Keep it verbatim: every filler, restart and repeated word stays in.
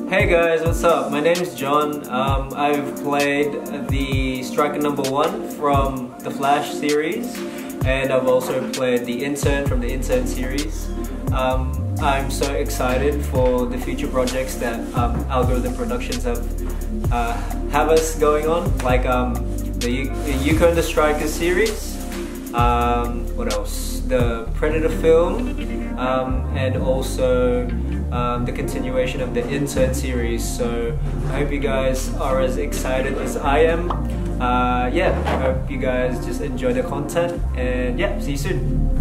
Hey guys, what's up? My name is John. Um, I've played the Striker Number One from the Flash series, and I've also played the Intern from the Intern series. Um, I'm so excited for the future projects that um, AlgoRythm Productions have uh, have us going on, like um, the, the Yuko and the Striker series. Um, what else? The Predator film, um, and also um, the continuation of the Intern series. So I hope you guys are as excited as I am. Uh, yeah, I hope you guys just enjoy the content, and yeah, see you soon.